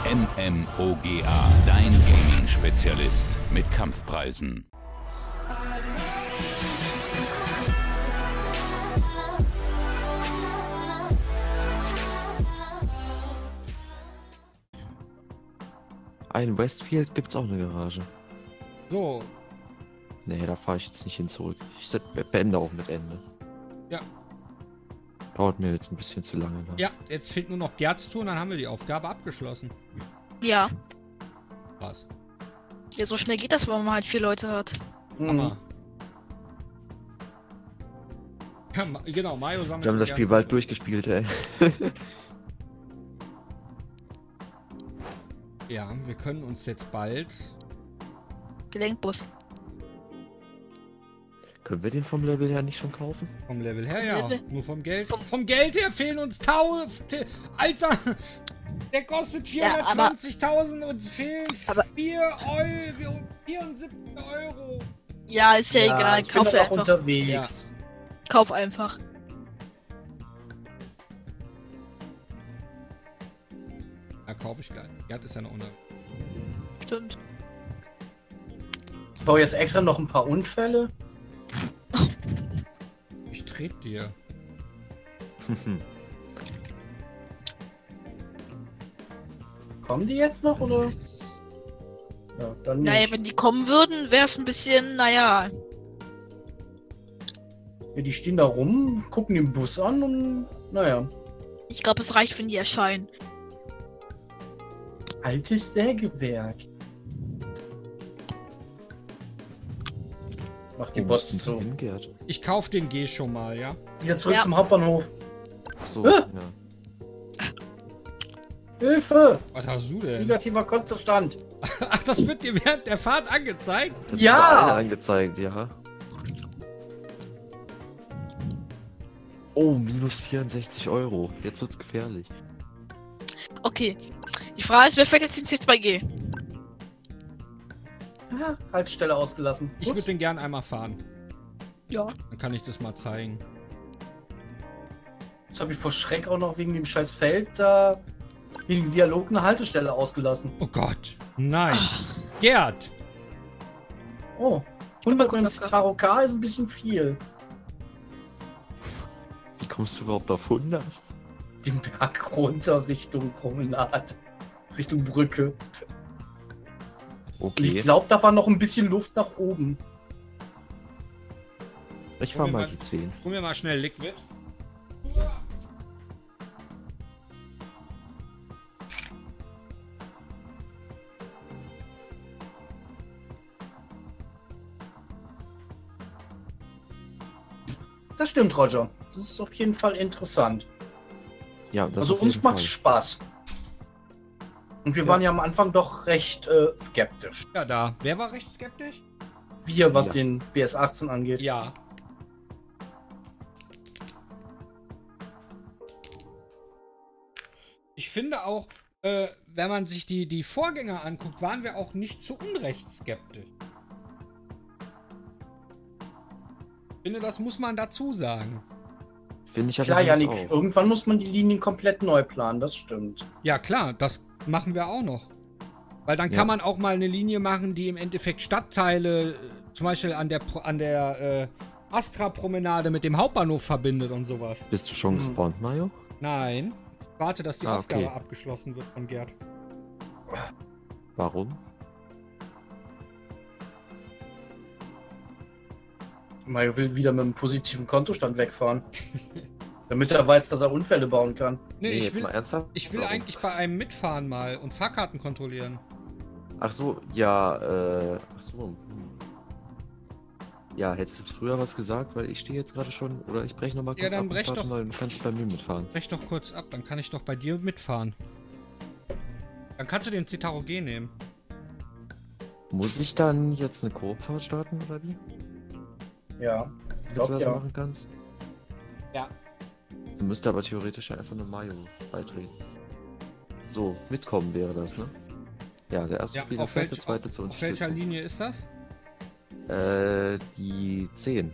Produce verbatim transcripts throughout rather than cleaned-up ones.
MMOGA, dein Gaming-Spezialist mit Kampfpreisen. In Westfield gibt's auch eine Garage. So. Nee, da fahre ich jetzt nicht hin zurück. Ich set- beende auch mit Ende. Ja. Dauert mir jetzt ein bisschen zu lange. Ne? Ja, jetzt fehlt nur noch Gerds Tour und dann haben wir die Aufgabe abgeschlossen. Ja. Was? Ja, so schnell geht das, wenn man halt vier Leute hat. Hammer. Ja, Ma- genau, Mario sammelt. Wir haben das die Spiel Gerd- bald durchgespielt, ey. Ja, wir können uns jetzt bald. Gelenkbus. Können wir den vom Level her nicht schon kaufen? Vom Level her, Vom ja. Level? Nur vom Geld. Vom- Vom Geld her fehlen uns tausend. Alter! Der kostet vierhundertzwanzigtausend und fehlen aber- vier Euro. vierundsiebzig Euro. Ja, ist ja, egal. Ich bin Kauf doch noch einfach. unterwegs. Kauf einfach. Ja, kaufe ich gleich. Gerd ist ja noch unter. Stimmt. Ich baue jetzt extra noch ein paar Unfälle. Ich trete dir. Kommen die jetzt noch, oder? Ja, dann nicht. Naja, wenn die kommen würden, wäre es ein bisschen, naja. Ja, die stehen da rum, gucken den Bus an und naja. Ich glaube, es reicht, wenn die erscheinen. Altes Sägewerk. Mach die Wo Bots mussten zu. die hin, Gerd? Ich kauf den G schon mal, ja? Wieder zurück Ja. zum Hauptbahnhof. Achso, Hä? ja. Hilfe! Was hast du denn? Negativer Kontostand. Ach, das wird dir während der Fahrt angezeigt? Das Ja! ist überall angezeigt, ja. Oh, minus vierundsechzig Euro. Jetzt wird's gefährlich. Okay. Die Frage ist, wer fährt jetzt den C zwei G? Ah, Haltestelle ausgelassen. Ich Ups. würde den gern einmal fahren. Ja. Dann kann ich das mal zeigen. Jetzt habe ich vor Schreck auch noch wegen dem scheiß Feld da, wegen dem Dialog eine Haltestelle ausgelassen. Oh Gott. Nein. Gerd. Oh, hundert Guck beim mal, Citaro K ist ein bisschen viel. Wie kommst du überhaupt auf hundert? Den Berg runter Richtung Promenade. Richtung Brücke. Und ich Okay, glaube, da war noch ein bisschen Luft nach oben. ich fahr Wollen wir mal mal- die zehn. Hol mir mal schnell Liquid. Das stimmt, Roger. Das ist auf jeden Fall interessant. Ja, das Also auf uns jeden macht Fall. Spaß. Und wir Ja. waren ja am Anfang doch recht äh, skeptisch. Ja, da. Wer war recht skeptisch? Wir, was Ja. den B S achtzehn angeht. Ja. Ich finde auch, äh, wenn man sich die, die Vorgänger anguckt, waren wir auch nicht zu Unrecht skeptisch. Ich finde, das muss man dazu sagen. Finde ich Klar, allerdings Janik, auch. irgendwann muss man die Linien komplett neu planen, das stimmt. Ja, klar, das machen wir auch noch. Weil dann Ja. kann man auch mal eine Linie machen, die im Endeffekt Stadtteile, äh, zum Beispiel an der, Pro- an der äh, Astra-Promenade mit dem Hauptbahnhof verbindet und sowas. Bist du schon Hm. gespawnt, Mario? Nein, ich warte, dass die Ah, Aufgabe okay. abgeschlossen wird von Gerd. Warum? Mario will wieder mit einem positiven Kontostand wegfahren. Damit er weiß, dass er Unfälle bauen kann. Nee, ich jetzt will, mal ernsthaft? ich will Warum? eigentlich bei einem mitfahren mal und Fahrkarten kontrollieren. Ach so, ja, äh, ach so. hm. Ja, hättest du früher was gesagt, weil ich stehe jetzt gerade schon, oder ich breche nochmal kurz Ja, dann ab brech und starte doch. mal, du kannst bei mir mitfahren. Brech doch kurz ab, dann kann ich doch bei dir mitfahren. Dann kannst du den Citaro G nehmen. Muss ich dann jetzt eine Koop-Fahrt starten, oder wie? Ja, ich Dass du glaube das ja. machen kannst? Ja. Du müsstest aber theoretisch ja einfach nur Mario beitreten. So, mitkommen wäre das, ne? Ja, der erste Ja, Spieler auf, fährt, der welch, zweite zur auf welcher Unterstützung. Linie ist das? Äh, die zehn.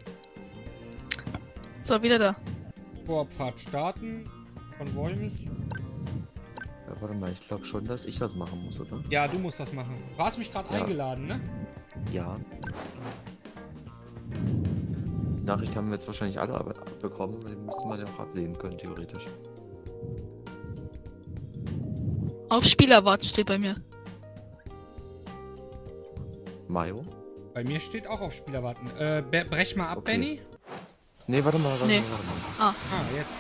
So, wieder da. Vorpfad starten. Konvoi ist. Ja, warte mal, ich glaube schon, dass ich das machen muss, oder? Ja, du musst das machen. Du hast mich gerade Ja. eingeladen, ne? Ja. Die Nachricht haben wir jetzt wahrscheinlich alle ab- bekommen, aber den müsste man ja auch ablehnen können, theoretisch. Auf Spieler warten steht bei mir. Mayo? Bei mir steht auch auf Spieler warten. Äh, be- brech mal ab, Okay. Benny. Nee, warte mal, warte Nee. mal, warte mal. Ah, jetzt.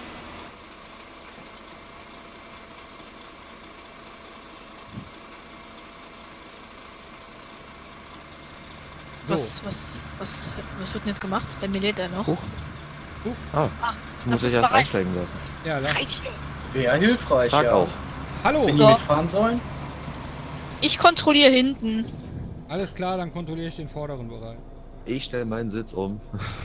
So. Was, was, was, was wird denn jetzt gemacht? Bei mir lädt er noch. Huch. Huch. Ah, Ah, ich muss das dich ist erst bereit. einsteigen lassen. Ja, lass. Wäre hilfreich, Tag ja. auch. Hallo. Wenn So. die mitfahren sollen. Ich kontrolliere hinten. Alles klar, dann kontrolliere ich den vorderen Bereich. Ich stelle meinen Sitz um.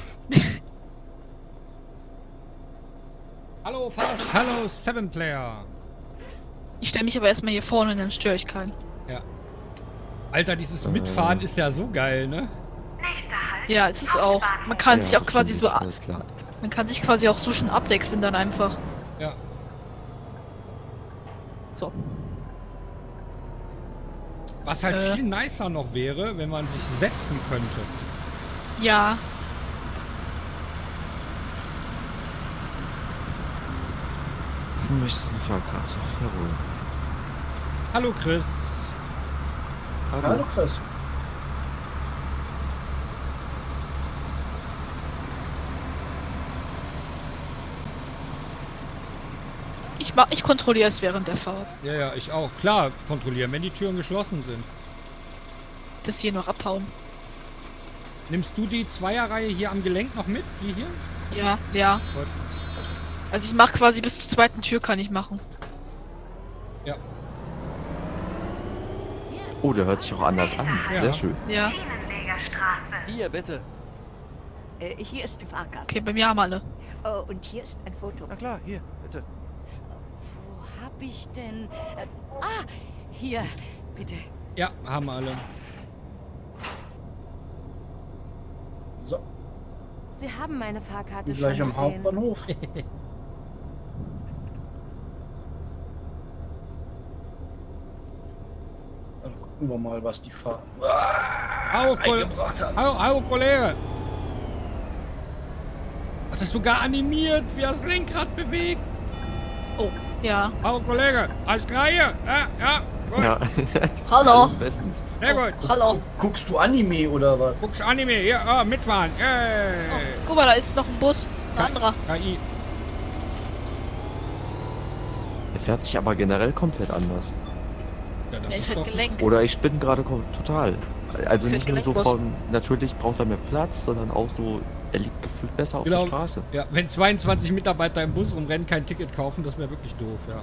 Hallo, Fast. Hallo, Seven Player. Ich stelle mich aber erstmal hier vorne und dann störe ich keinen. Ja. Alter, dieses Äh. Mitfahren ist ja so geil, ne? Ja, es ist auch. Man kann sich Ja, auch quasi stimmt, so. Alles klar. Man kann sich quasi auch so schon abwechseln dann einfach. Ja. So. Was halt Äh. viel nicer noch wäre, wenn man sich setzen könnte. Ja. Du möchtest eine Fahrkarte. Jawohl. Hallo, Chris. Hallo Chris. Ich mach, ich kontrolliere es während der Fahrt. Ja, ja, ich auch. Klar, kontrollieren, wenn die Türen geschlossen sind. Dass hier noch abhauen. Nimmst du die Zweierreihe hier am Gelenk noch mit? Die hier? Ja, ja. Gut. Also ich mache quasi bis zur zweiten Tür kann ich machen. Ja. Oh, der hört sich auch anders an. Ja. Sehr schön. Ja. Schienenlegerstraße. Hier, bitte. Äh, hier ist die Fahrkarte. Okay, bei mir haben alle. Oh, und hier ist ein Foto. Na klar, hier, bitte. Wo hab ich denn... Äh, ah, hier, bitte. Ja, haben alle. So, Sie haben meine Fahrkarte gleich schon am gesehen. Hauptbahnhof. Dann gucken wir mal, was die Fahrt Hallo, Kol eingebracht hat. hallo, hallo, Kollege. Hat das sogar animiert, wie er das Lenkrad bewegt. Oh, ja. Hallo, Kollege. Alles klar hier? Ja, ja. Gut. Ja. Hallo. Alles bestens. Sehr gut. Hallo. Guckst du Anime oder was? Guckst Anime. Hier, ah, mitfahren. Hey. Oh, guck mal, da ist noch ein Bus. Ein anderer. K I. Er fährt sich aber generell komplett anders. Ja, das Der ist ist halt doch... gelenkt. Oder ich spinne gerade kom- total. Also Für nicht nur so Gelenkbus. von, natürlich braucht er mehr Platz, sondern auch so, er liegt gefühlt besser auf Genau. der Straße. Ja, wenn zweiundzwanzig Mitarbeiter im Bus rumrennen, kein Ticket kaufen, das wäre wirklich doof, ja.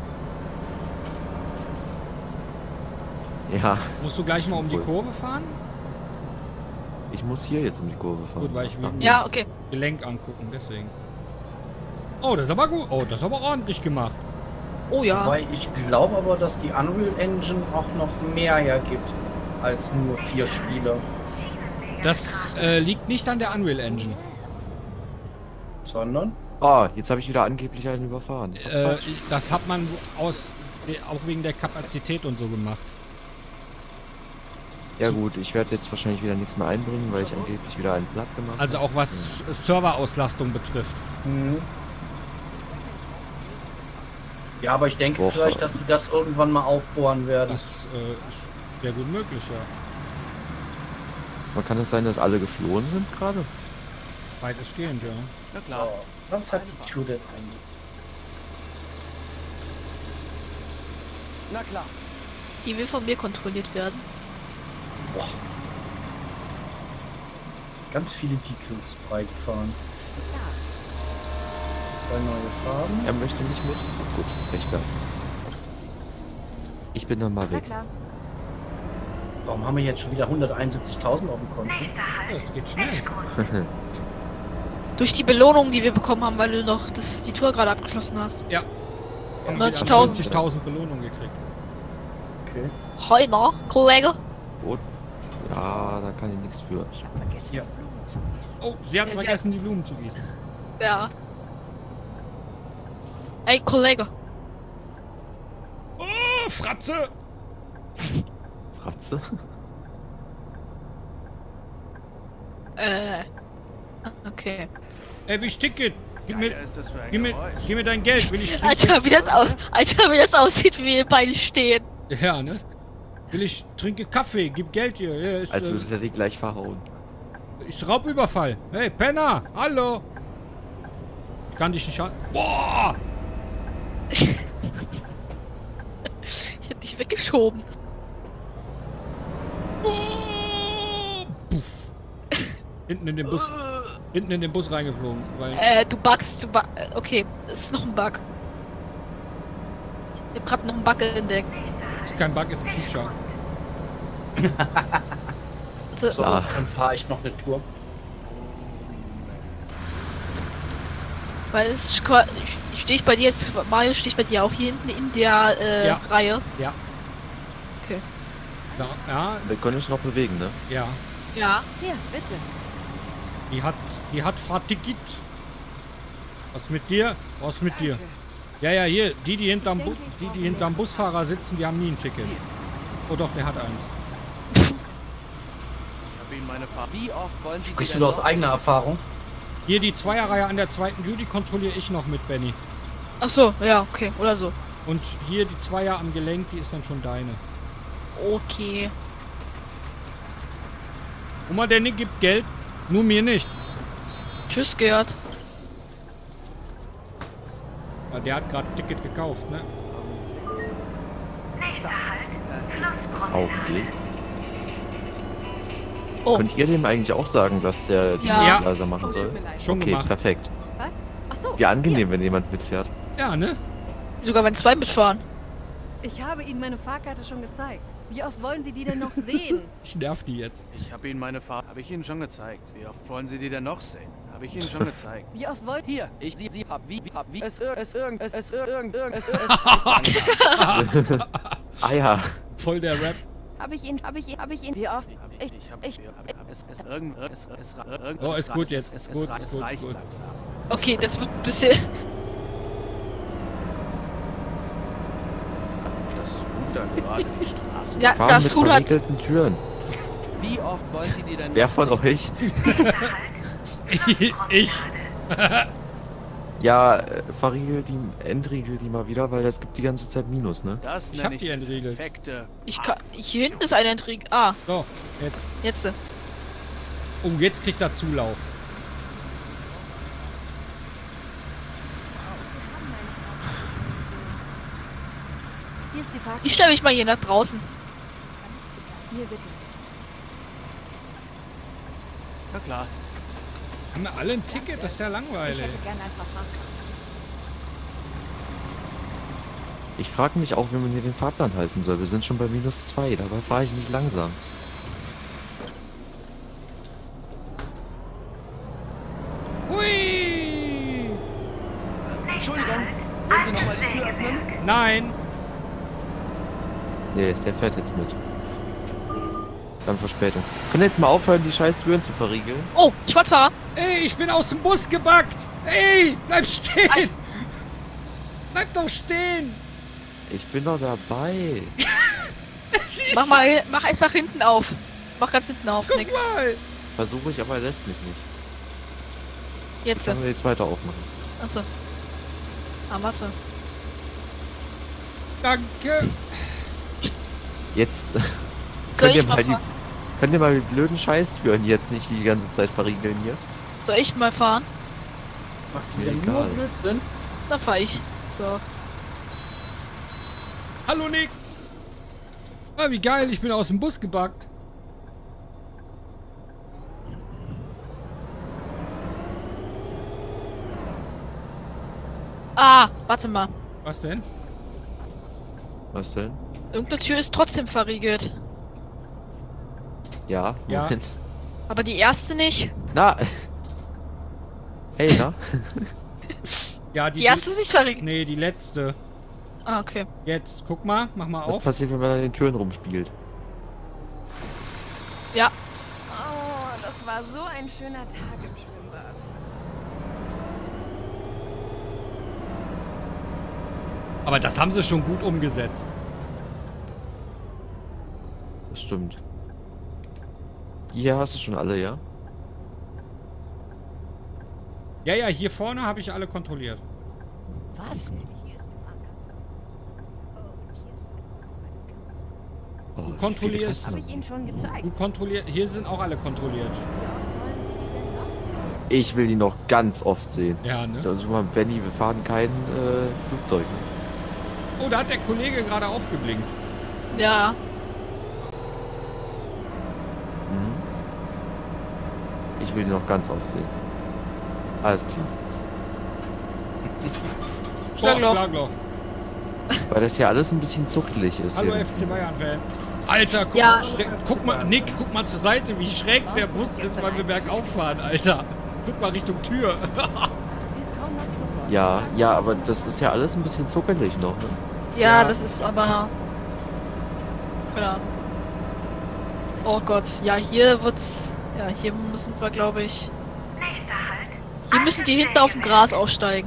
Ja, Musst du gleich mal um die Cool. Kurve fahren? ich muss hier jetzt um die Kurve fahren. Gut, weil ich will Nach mir Ja, das okay. Gelenk angucken, deswegen. Oh, das ist aber gut. Oh, das ist aber ordentlich gemacht. Oh ja. Wobei ich glaube aber, dass die Unreal Engine auch noch mehr hergibt als nur vier Spieler. Das äh, liegt nicht an der Unreal Engine. Sondern? Ah, jetzt habe ich wieder angeblich einen überfahren. Ist doch Äh, Quatsch. das hat man aus, äh, auch wegen der Kapazität und so gemacht. Ja gut, ich werde jetzt wahrscheinlich wieder nichts mehr einbringen, weil ich angeblich wieder einen platt gemacht Also habe. auch was Serverauslastung betrifft. Mhm. Ja, aber ich denke Woche. vielleicht, dass sie das irgendwann mal aufbohren werden. Das äh, ist sehr gut möglich, ja. Man kann es sein, dass alle geflohen sind gerade? Weitestgehend, ja. Na So, klar. was hat die Judith eigentlich? Na klar. Die will von mir kontrolliert werden. Boah. Ganz viele Decals beigefahren. Zwei neue Farben. Er möchte nicht mit? Gut, recht da. Ich bin dann mal Na weg. klar. Warum haben wir jetzt schon wieder hunderteinundsiebzigtausend auf dem Konto? Ja, das geht schnell. Durch die Belohnung, die wir bekommen haben, weil du noch das, die Tour gerade abgeschlossen hast. Ja. neunzigtausend. neunzigtausend Belohnung gekriegt. Okay. Heiner, Kollege. Gut. Ja, da kann ich nichts für. Ich habe vergessen, Ja. die Blumen zu gießen. Oh, sie hat Ja, sie vergessen, die Blumen zu gießen. Ja. Ey, Kollege. Oh, Fratze! Fratze? Äh. Okay. Ey, wie Ticket? Gib mir, Geiler ist das für ein gib, mir, Geräusch. gib mir dein Geld, will ich trinken? Alter, wie das, au Alter, wie das aussieht, wie wir beide stehen. Ja, ne? Will ich trinke Kaffee, gib Geld hier. Ja, ist, Als äh, würde er die gleich verhauen. ist Raubüberfall. Hey, Penner, hallo. Ich kann dich nicht an. Boah! Ich hab dich weggeschoben. Oh, puff. Hinten in den Bus. Hinten in den Bus reingeflogen. Weil Äh, du buggst, du bug okay, das ist noch ein Bug. Ich hab grad noch einen Bug entdeckt. ist kein Bug, ist ein Feature. So, So, Ah. dann fahre ich noch eine Tour. weil es ist qua- stehe ich bei dir jetzt, Mario, stehe ich bei dir auch hier hinten in der äh, Ja. Reihe. Ja. Okay. Ja, ja, Wir können uns noch bewegen, ne? ja. Ja. Hier, bitte. Die hat, die hat Fatigit. Was mit dir? Was mit dir? Ja, ja, hier, die, die hinterm, Bu die, die hinterm Busfahrer sitzen, die haben nie ein Ticket. Oh doch, der hat eins. Ich habe Ihnen meine Fahrt. Wie oft wollen Sie Sprichst die du denn aus noch eigener sehen? Erfahrung? Hier die Zweierreihe an der zweiten Tür, die kontrolliere ich noch mit Benny. Ach so, ja, okay, oder so. Und hier die Zweier am Gelenk, die ist dann schon deine. Okay. Guck mal, der Nick gibt Geld, nur mir nicht. Tschüss, Gerd. Weil der hat gerade ein Ticket gekauft, ne? Nächster Halt. Flusspromenade. Augenblick. Oh, Könnt ihr dem eigentlich auch sagen, dass der die Ja. Musik Ja. leiser machen Oh, tut soll? mir leid. Schon Okay, gemacht. perfekt. Was? Ach so. Wie angenehm, wenn jemand mitfährt. Ja, ne? sogar wenn zwei mitfahren. Ich habe Ihnen meine Fahrkarte schon gezeigt. Wie oft wollen Sie die denn noch sehen? Ich nerv die jetzt. Ich habe Ihnen meine Fahrt. Habe ich Ihnen schon gezeigt. Wie oft wollen Sie die denn noch sehen? Habe ich Ihnen schon gezeigt. Wie oft wollen Hier, ich sie, sie hab wie, wie, hab wie, es, ir- es, irgend, es, es, ir- irgend, irgend, es, ir- es, ich kann Ah ja. Voll der Rap. Habe ich ihn, habe ich ihn, habe ich ihn. Wie oft? Hab Ich, ich, hab, ich, ich, hab, es, es, irgend, es, es, irgend, Oh, es, ist gut es, jetzt. Es, es, Gut, es, ist es gut, reicht gut. langsam. Okay, das wird ein bisschen. Das Ruder gerade die Straße. Ja, Fahren das mit Huhn hat. verriegelten Türen. Wie oft wollen Sie die denn Wer noch von sehen? euch? Ich. Ja, äh, verriegelt die, entriegelt die mal wieder, weil das gibt die ganze Zeit Minus, ne? Das Ich nenne hab ich die entriegelt. perfekte. Ich kann. Hier hinten ist ein Entrieg. Ah, So, jetzt. jetzt. Oh, jetzt kriegt er Zulauf. Hier ist die Fahrkarte. Ich stelle mich mal hier nach draußen. Hier bitte. Na klar. Haben wir alle ein Ticket? Das ist ja Ich langweilig. hätte gerne ein paar Fahrkarten. Ich frage mich auch, wie man hier den Fahrplan halten soll. Wir sind schon bei minus zwei, dabei fahre ich nicht langsam. Hui! Entschuldigung, wollen Sie nochmal die Tür öffnen? Nein! Nee, der fährt jetzt mit. Dann Verspätung. Können wir jetzt mal aufhören, die scheiß Türen zu verriegeln? Oh, Schwarzfahrer. Ey, ich bin aus dem Bus gebackt! Ey, bleib stehen! Bleib doch stehen! Ich bin doch dabei. Mach mal, mach einfach hinten auf. Mach ganz hinten auf, Guck Nick. mal! Versuche ich, aber er lässt mich nicht. Jetzt. Sollen wir die zweite aufmachen? Achso. Ah, warte. Danke! Jetzt Soll könnt, ihr ich mal, mal die, fahren? könnt ihr mal die blöden Scheißtüren jetzt nicht die ganze Zeit verriegeln hier? Soll ich mal fahren? Machst du Mir wieder nur egal. Blödsinn? Dann fahr ich. So. Hallo Nick! Ah, wie geil, ich bin aus dem Bus gebackt. Ah, warte mal. Was denn? Was denn? Irgendeine Tür ist trotzdem verriegelt. Ja, Ja. Moment. Aber die erste nicht. Na! Hey, na? Ja, die, Die erste ist nicht verriegelt. Nee, die letzte. Ah, okay. Jetzt, guck mal, mach mal Was auf. passiert, wenn man an den Türen rumspielt? Ja. Oh, das war so ein schöner Tag im Schwimmbad. Aber das haben sie schon gut umgesetzt. Das stimmt. Hier hast du schon alle, ja? Ja, ja, hier vorne habe ich alle kontrolliert. Was? Oh, Du wie viele kontrollierst- Kasten Habe hast ich du? Ihnen schon gezeigt. Du kontrolliert. Hier sind auch alle kontrolliert. Wie oft wollen Sie die denn noch sehen? Ich will die noch ganz oft sehen. Ja, ne? Also mal, Benny, wir fahren kein äh, Flugzeug. Ne? Oh, da hat der Kollege gerade aufgeblinkt. Ja. Mhm. Ich will die noch ganz oft sehen. Alles klar. Schlagloch. Oh, Schlagloch. Weil das hier alles ein bisschen zuckelig ist. Hallo hier. F C Bayern-Fan. Alter, guck, Ja. mal, schräg, guck mal, Nick, guck mal zur Seite, wie schräg der Bus ist, weil wir bergauf fahren, Alter. Guck mal Richtung Tür. Ach, sie ist kaum nass geworden. Ja, ja, aber das ist ja alles ein bisschen zuckelig noch. Ne? Ja, Ja. das ist aber... Keine Ahnung. Oh Gott, ja, hier wird's... Ja, hier müssen wir, glaube ich... Hier müssen die hinten auf dem Gras aussteigen.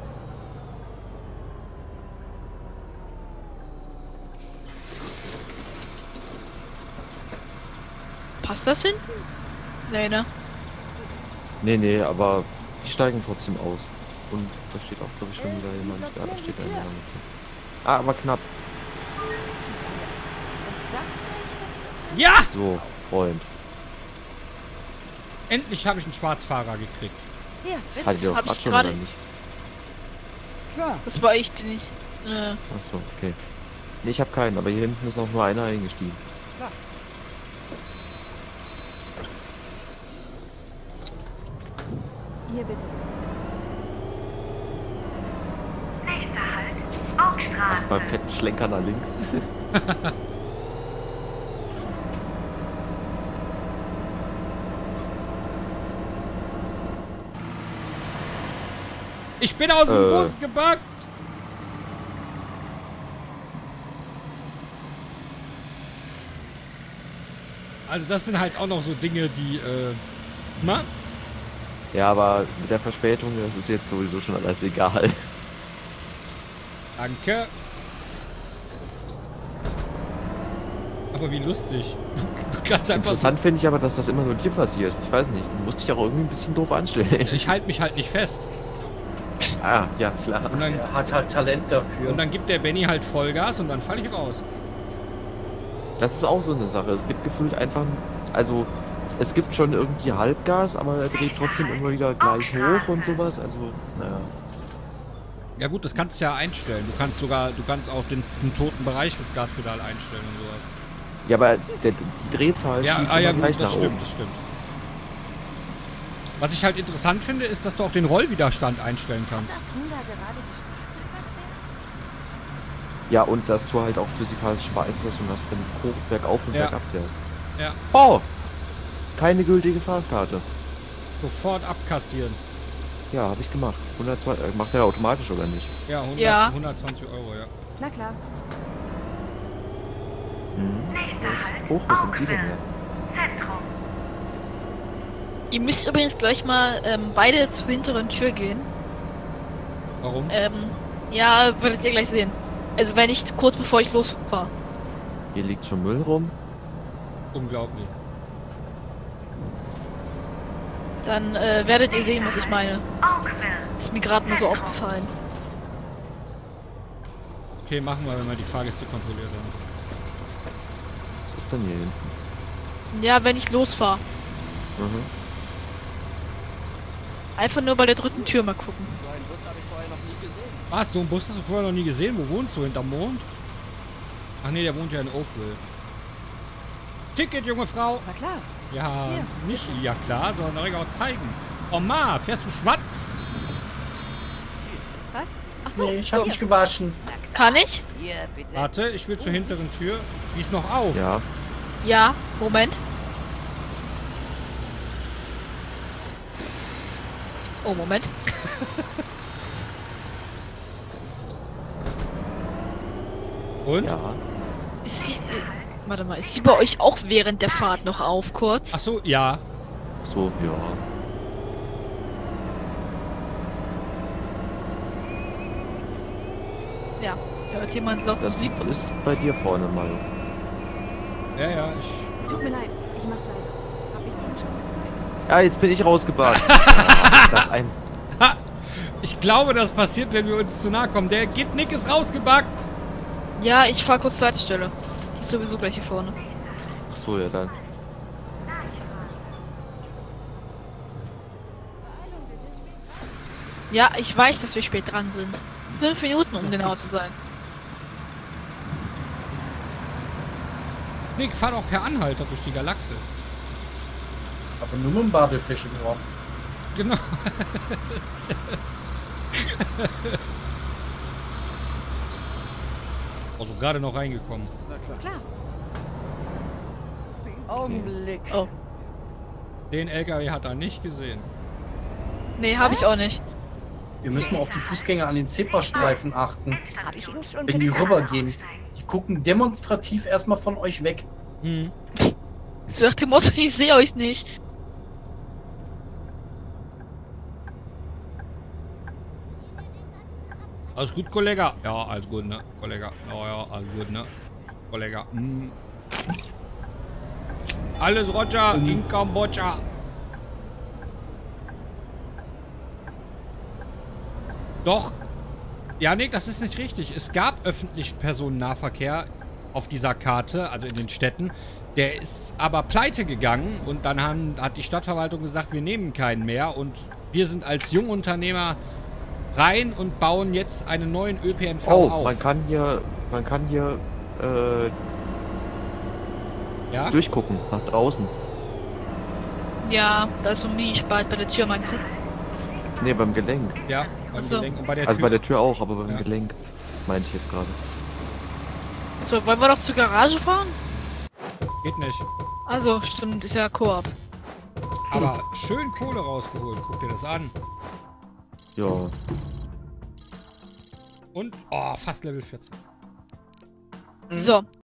Passt das hinten? Nee, ne? Nee, nee, aber die steigen trotzdem aus. Und da steht auch, glaube ich, schon Äh, wieder sie jemand. Ja, da blockieren steht die da Tür. jemand. Ah, aber knapp. Ich dachte, ich hätte... Ja! So, Freund. Endlich habe ich einen Schwarzfahrer gekriegt. Hier, Das Hattet ihr doch hab grad ich schon gerade- oder nicht? klar. Das war ich nicht. Äh, Achso, okay. Nee, ich habe keinen, aber hier hinten ist auch nur einer eingestiegen. Hier bitte. Erstmal fetten Schlenker nach links. Ich bin aus dem Äh. Bus gebackt. Also das sind halt auch noch so Dinge, die, äh, na? Ja, aber mit der Verspätung, das ist jetzt sowieso schon alles egal. Danke. Aber wie lustig. Du kannst einfach so, Interessant finde ich aber, dass das immer nur dir passiert. Ich weiß nicht, du musst dich auch irgendwie ein bisschen doof anstellen. ich halte mich halt nicht fest. Ah, ja, klar. Und dann, Er hat halt Talent dafür. und dann gibt der Benny halt Vollgas und dann falle ich raus. Das ist auch so eine Sache. Es gibt gefühlt einfach, also es gibt schon irgendwie Halbgas, aber er dreht trotzdem immer wieder gleich hoch und sowas. Also, naja. Ja gut, das kannst du ja einstellen. Du kannst sogar, du kannst auch den, den toten Bereich des Gaspedal einstellen und sowas. Ja, aber der, die Drehzahl Ja, schießt ah, ja immer gut, gleich das nach stimmt, oben. das stimmt. Was ich halt interessant finde, ist, dass du auch den Rollwiderstand einstellen kannst. Das Honda gerade die Straße überquert? Ja, und dass du halt auch physikalische Beeinflussung hast, wenn du hoch, bergauf und Ja. bergab fährst. Ja. Oh! Keine gültige Fahrkarte. Sofort abkassieren. Ja, habe ich gemacht. hundertzwei, äh, macht er automatisch oder nicht? Ja, hundert, Ja. hundertzwanzig Euro, ja. Na klar. Mhm. Was? Hoch, wo kommt sie denn her? ihr müsst übrigens gleich mal ähm, beide zur hinteren Tür gehen. Warum? Ähm, ja, werdet ihr gleich sehen. Also wenn nicht kurz bevor ich losfahre. Hier liegt schon Müll rum. Unglaublich. Dann äh, werdet ihr sehen, was ich meine. Ist mir gerade nur so aufgefallen. Okay, machen wir, wenn wir die Fahrgäste kontrolliert haben. Was ist denn hier hinten? Ja, wenn ich losfahre. Mhm. Einfach nur bei der dritten Tür mal gucken. So einen Bus habe ich vorher noch nie gesehen. Was, so einen Bus hast du vorher noch nie gesehen? Wo wohnst du? Hinterm Mond? Ach nee, der wohnt ja in Oakville. Ticket, junge Frau! Na klar. Ja, Hier. nicht ja klar, sondern direkt auch zeigen. Oma, fährst du schwarz? Was? Ach so. Nee, ich hab So. mich gewaschen. Na klar. Kann ich? Hier bitte. Warte, ich will zur hinteren Tür. Die ist noch auf. Ja. Ja, Moment. Oh, Moment. Und? Ja. Ist die, äh, warte mal, ist die bei euch auch während der Fahrt noch auf, kurz? Ach so, ja. So, ja. Ja, da hört jemand laut Das Musik. ist bei dir vorne mal. Ja, ja, ich... Tut mir leid, ich mach's leiser. Hab ich Ihnen schon gezeigt. Ja, jetzt bin ich rausgebagt. Ah, das ein... Ha! Ich glaube, das passiert, wenn wir uns zu nahe kommen. Der geht Nick ist rausgebackt. Ja, ich fahr kurz zur Haltestelle. Die ist sowieso gleich hier vorne. Achso, ja dann. Ja, ich weiß, dass wir spät dran sind. Fünf Minuten, um genau zu sein. Nick, fahr doch per Anhalter durch die Galaxis. Aber nur mit dem Babelfisch im Ohr. Genau. Also gerade noch reingekommen. Na klar. Klar. Augenblick. Oh. Den L K W hat er nicht gesehen. Nee, hab ich auch nicht. Wir müssen mal auf die Fußgänger an den Zebrastreifen achten. Hab ich Ihnen schon Wenn die gezeigt. rübergehen. Die gucken demonstrativ erstmal von euch weg. Hm. So nach dem Motto, ich sehe euch nicht. Alles gut, Kollege? Ja, alles gut, ne? Kollege. Ja, ja, alles gut, ne? Kollege. Hm. Alles Roger in Kambodscha. Doch. Ja, Nick, das ist nicht richtig. Es gab öffentlichen Personennahverkehr auf dieser Karte, also in den Städten. Der ist aber pleite gegangen und dann haben, hat die Stadtverwaltung gesagt, wir nehmen keinen mehr. Und wir sind als Jungunternehmer rein und bauen jetzt einen neuen Ö P N V Oh, auf. man kann hier, man kann hier äh, Ja? durchgucken, nach draußen. Ja, da ist so ein Mini-Spalt bei der Tür, meinst du? Ne, beim Gelenk. Ja, beim Ach so. Gelenk und bei der Also Tür. bei der Tür auch, aber beim Ja. Gelenk. Meinte ich jetzt gerade. So, wollen wir doch zur Garage fahren? Geht nicht. Also, stimmt, ist ja Koop. Aber schön Kohle rausgeholt. Guck dir das an. Ja. Und, oh, fast Level vierzehn. So,